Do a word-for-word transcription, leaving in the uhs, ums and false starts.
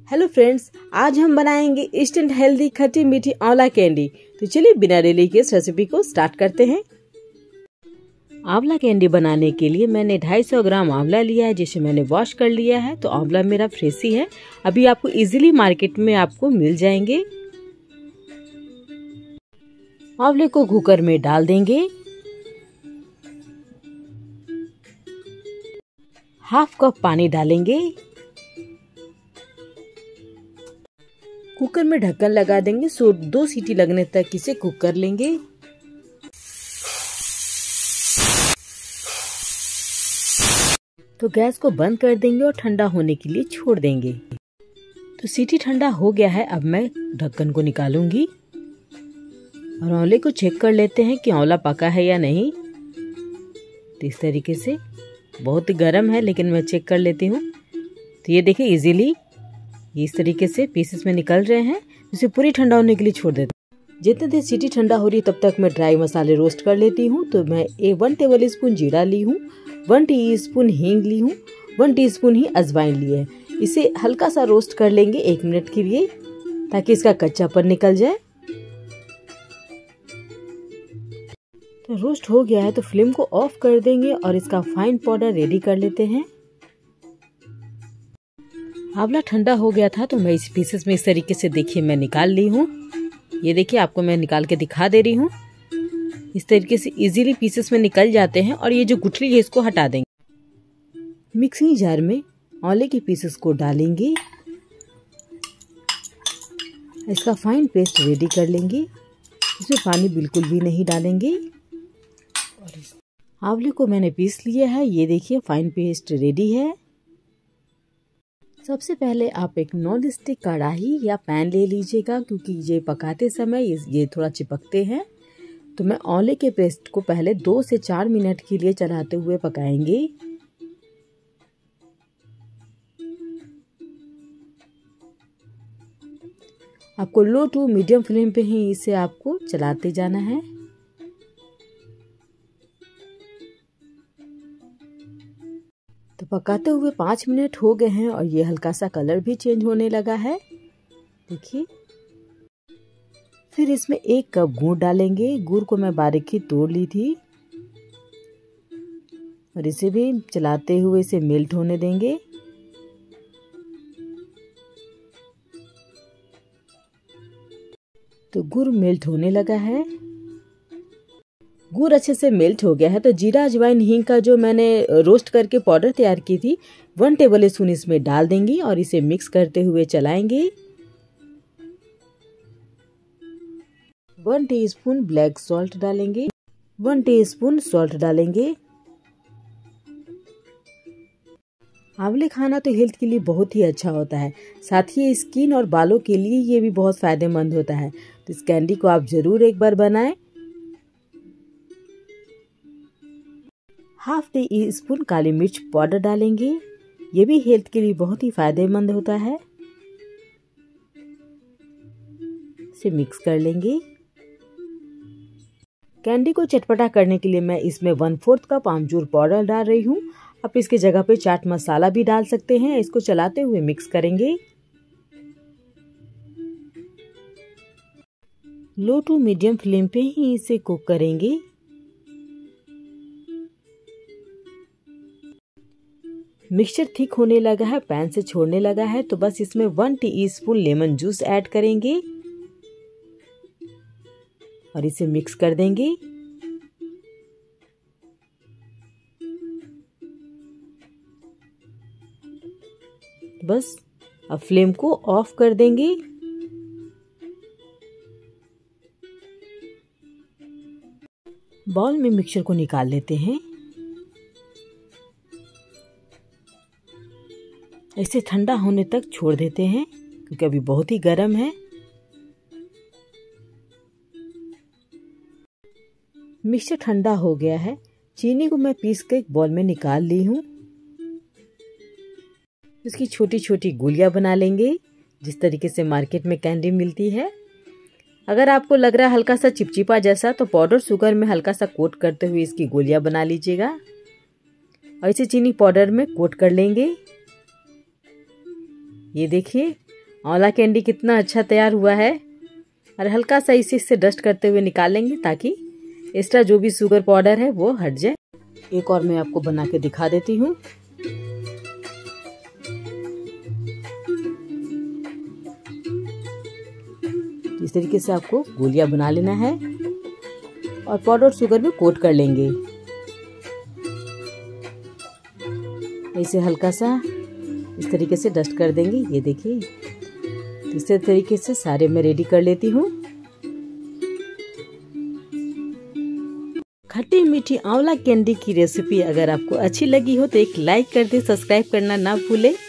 Hello friends, आज हम बनाएंगे इंस्टेंट हेल्दी खट्टी मीठी आंवला कैंडी। तो चलिए बिना देरी के इस रेसिपी को स्टार्ट करते हैं। आंवला कैंडी बनाने के लिए मैंने दो सौ पचास ग्राम आंवला लिया है, जिसे मैंने वॉश कर लिया है। तो आंवला मेरा फ्रेश ही है, अभी आपको इजीली मार्केट में आपको मिल जाएंगे। आंवले को कुकर में डाल देंगे। हाफ कप पानी डालेंगे। कुकर में ढक्कन लगा देंगे। सो दो सीटी लगने तक इसे कुक कर लेंगे। तो गैस को बंद कर देंगे और ठंडा होने के लिए छोड़ देंगे। तो सीटी ठंडा हो गया है। अब मैं ढक्कन को निकालूंगी और आंवले को चेक कर लेते हैं कि आंवला पका है या नहीं। तो इस तरीके से बहुत गर्म है, लेकिन मैं चेक कर लेती हूँ। तो ये देखिए इजीली इस तरीके से पीसेस में निकल रहे हैं। इसे पूरी ठंडा होने के लिए छोड़ देते हैं। जितने देर सीटी ठंडा हो रही है तब तक मैं ड्राई मसाले रोस्ट कर लेती हूँ। तो मैं एक वन टेबल स्पून जीरा ली हूँ, वन टी स्पून हींग ली हूँ, वन टी स्पून ही अजवाइन ली है। इसे हल्का सा रोस्ट कर लेंगे एक मिनट के लिए, ताकि इसका कच्चापन निकल जाए। तो रोस्ट हो गया है, तो फ्लेम को ऑफ कर देंगे और इसका फाइन पाउडर रेडी कर लेते हैं। आंवला ठंडा हो गया था, तो मैं इस पीसेस में इस तरीके से देखिए मैं निकाल ली हूँ। ये देखिए आपको मैं निकाल के दिखा दे रही हूँ। इस तरीके से इजीली पीसेस में निकल जाते हैं। और ये जो गुठली है इसको हटा देंगे। मिक्सिंग जार में आंवले के पीसेस को डालेंगे। इसका फाइन पेस्ट रेडी कर लेंगे। इसमें पानी बिल्कुल भी नहीं डालेंगे। आंवले को मैंने पीस लिया है। ये देखिए फाइन पेस्ट रेडी है। सबसे पहले आप एक नॉन स्टिक कढ़ाई या पैन ले लीजिएगा, क्योंकि ये पकाते समय ये थोड़ा चिपकते हैं। तो मैं आंवले के पेस्ट को पहले दो से चार मिनट के लिए चलाते हुए पकाएंगे। आपको लो टू मीडियम फ्लेम पे ही इसे आपको चलाते जाना है। तो पकाते हुए पाँच मिनट हो गए हैं और ये हल्का सा कलर भी चेंज होने लगा है। देखिए, फिर इसमें एक कप गुड़ डालेंगे। गुड़ को मैं बारीकी तोड़ ली थी और इसे भी चलाते हुए इसे मेल्ट होने देंगे। तो गुड़ मेल्ट होने लगा है। गुड़ अच्छे से मेल्ट हो गया है। तो जीरा अजवाइन हींग का जो मैंने रोस्ट करके पाउडर तैयार की थी, वन टेबल स्पून इसमें डाल देंगी और इसे मिक्स करते हुए चलाएंगे। वन टीस्पून ब्लैक सॉल्ट डालेंगे। वन टीस्पून सॉल्ट डालेंगे। आंवले खाना तो हेल्थ के लिए बहुत ही अच्छा होता है, साथ ही स्किन और बालों के लिए ये भी बहुत फायदेमंद होता है। तो इस कैंडी को आप जरूर एक बार बनाएं। हाफ टी स्पून काली मिर्च पाउडर डालेंगे। ये भी हेल्थ के लिए बहुत ही फायदेमंद होता है। इसे मिक्स कर लेंगे। कैंडी को चटपटा करने के लिए मैं इसमें वन फोर्थ कप आमचूर पाउडर डाल रही हूँ। आप इसकी जगह पे चाट मसाला भी डाल सकते हैं। इसको चलाते हुए मिक्स करेंगे। लो टू मीडियम फ्लेम पे ही इसे कुक करेंगे। मिक्सचर थिक होने लगा है, पैन से छोड़ने लगा है। तो बस इसमें one teaspoon lemon juice add करेंगे और इसे मिक्स कर देंगे। बस अब फ्लेम को ऑफ कर देंगे। बाउल में मिक्सचर को निकाल लेते हैं। इसे ठंडा होने तक छोड़ देते हैं, क्योंकि अभी बहुत ही गर्म है। मिक्सचर ठंडा हो गया है। चीनी को मैं पीस के एक बॉल में निकाल ली हूँ। इसकी छोटी छोटी गोलियां बना लेंगे, जिस तरीके से मार्केट में कैंडी मिलती है। अगर आपको लग रहा है हल्का सा चिपचिपा जैसा, तो पाउडर शुगर में हल्का सा कोट करते हुए इसकी गोलियां बना लीजिएगा और इसे चीनी पाउडर में कोट कर लेंगे। ये देखिए आंवला कैंडी कितना अच्छा तैयार हुआ है। और हल्का सा इसे इससे डस्ट करते हुए निकालेंगे ताकि एक्स्ट्रा जो भी शुगर पाउडर है वो हट जाए। एक और मैं आपको बना के दिखा देती हूँ। इस तरीके से आपको गोलियां बना लेना है और पाउडर शुगर में कोट कर लेंगे। इसे हल्का सा इस तरीके से डस्ट कर देंगे। ये देखिए, इस तरीके से सारे मैं रेडी कर लेती हूँ। खट्टी मीठी आंवला कैंडी की रेसिपी अगर आपको अच्छी लगी हो तो एक लाइक कर दे, सब्सक्राइब करना ना भूले।